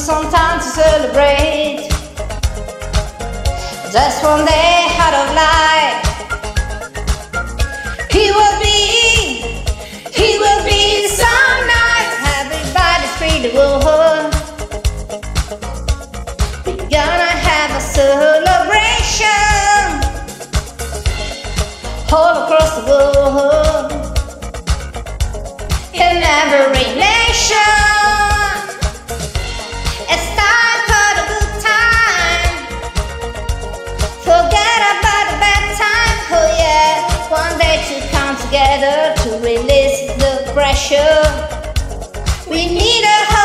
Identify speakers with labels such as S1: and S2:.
S1: some time to celebrate. Just one day out of life. He will be some night. Everybody's free to go home. We're gonna have a celebration all across the world, in every nation. It's time for the good time. Forget about the bad time. Oh yeah, one day to come together to release the pressure. We need a